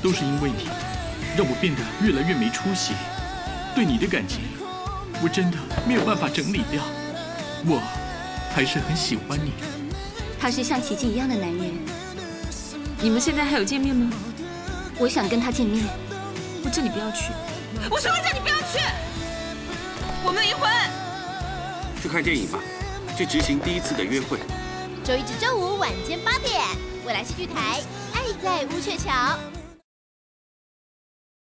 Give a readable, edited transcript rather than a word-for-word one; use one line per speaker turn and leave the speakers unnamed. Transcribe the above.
都是因为你，让我变得越来越没出息。对你的感情，我真的没有办法整理掉。我还是很喜欢你。
他是像琪琪一样的男人。
你们现在还有见面吗？
我想跟他见面。
我叫你不要去，我说了叫你不要去。我们离婚。
去看电影吧，去执行第一次的约会。
周一至周五晚间8点，未来戏剧台《爱在乌鹊桥》。